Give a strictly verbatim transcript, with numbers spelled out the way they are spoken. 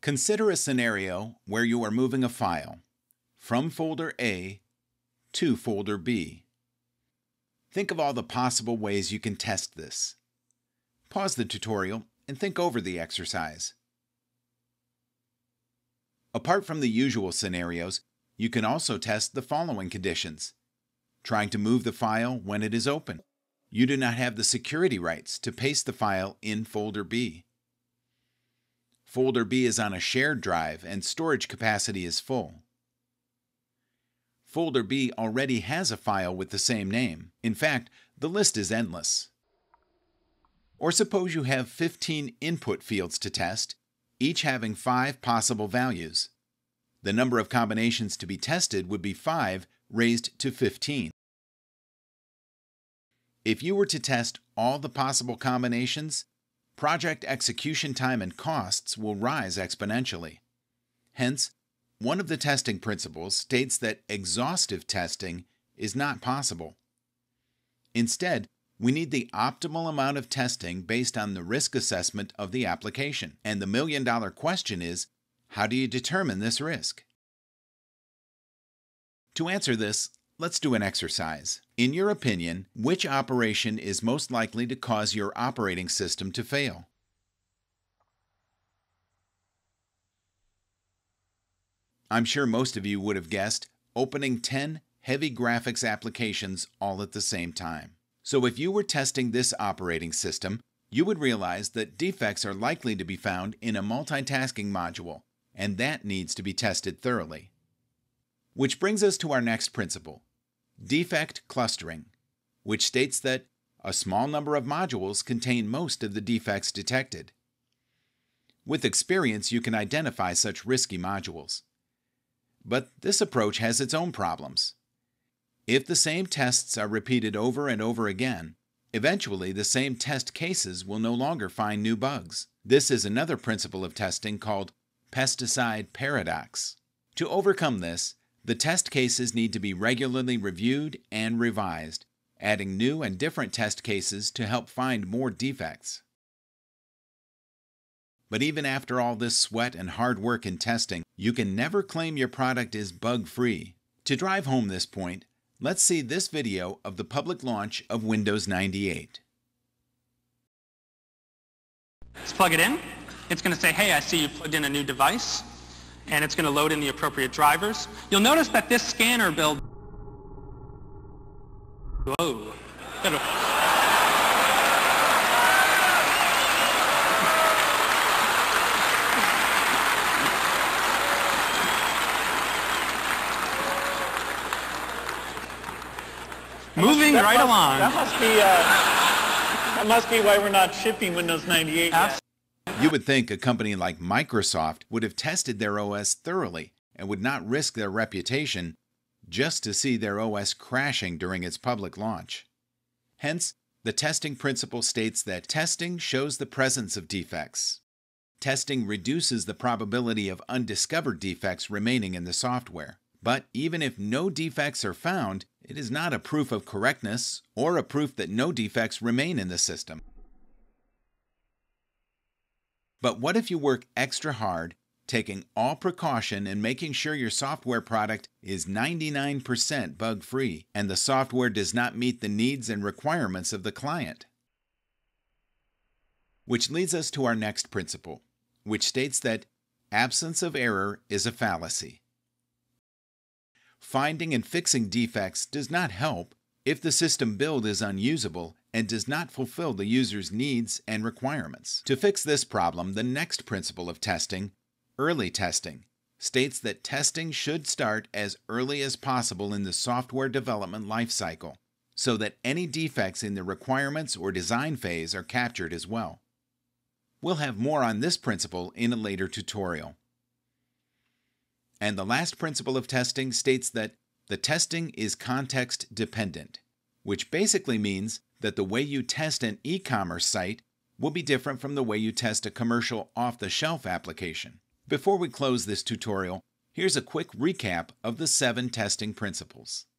Consider a scenario where you are moving a file from folder A to folder B. Think of all the possible ways you can test this. Pause the tutorial and think over the exercise. Apart from the usual scenarios, you can also test the following conditions. Trying to move the file when it is open. You do not have the security rights to paste the file in folder B. Folder B is on a shared drive and storage capacity is full. Folder B already has a file with the same name. In fact, the list is endless. Or suppose you have fifteen input fields to test, each having five possible values. The number of combinations to be tested would be five raised to fifteen. If you were to test all the possible combinations, project execution time and costs will rise exponentially. Hence, one of the testing principles states that exhaustive testing is not possible. Instead, we need the optimal amount of testing based on the risk assessment of the application. And the million-dollar question is, how do you determine this risk? To answer this, let's do an exercise. In your opinion, which operation is most likely to cause your operating system to fail? I'm sure most of you would have guessed opening ten heavy graphics applications all at the same time. So if you were testing this operating system, you would realize that defects are likely to be found in a multitasking module, and that needs to be tested thoroughly. Which brings us to our next principle, defect clustering, which states that a small number of modules contain most of the defects detected. With experience, you can identify such risky modules. But this approach has its own problems. If the same tests are repeated over and over again, eventually the same test cases will no longer find new bugs. This is another principle of testing called Pesticide Paradox. To overcome this, the test cases need to be regularly reviewed and revised, adding new and different test cases to help find more defects. But even after all this sweat and hard work in testing, you can never claim your product is bug-free. To drive home this point, let's see this video of the public launch of Windows ninety-eight. Let's plug it in. It's going to say, hey, I see you plugged in a new device, and it's going to load in the appropriate drivers. You'll notice that this scanner build... Whoa. Moving That right must, along. That must be uh, that must be why we're not shipping Windows ninety-eight yet. You would think a company like Microsoft would have tested their O S thoroughly and would not risk their reputation just to see their O S crashing during its public launch. Hence, the testing principle states that testing shows the presence of defects. Testing reduces the probability of undiscovered defects remaining in the software. But even if no defects are found, it is not a proof of correctness or a proof that no defects remain in the system. But what if you work extra hard, taking all precaution and making sure your software product is ninety-nine percent bug-free and the software does not meet the needs and requirements of the client? Which leads us to our next principle, which states that absence of error is a fallacy. Finding and fixing defects does not help if the system build is unusable and does not fulfill the user's needs and requirements. To fix this problem, the next principle of testing, early testing, states that testing should start as early as possible in the software development lifecycle, so that any defects in the requirements or design phase are captured as well. We'll have more on this principle in a later tutorial. And the last principle of testing states that the testing is context dependent, which basically means that the way you test an e-commerce site will be different from the way you test a commercial off-the-shelf application. Before we close this tutorial, here's a quick recap of the seven testing principles.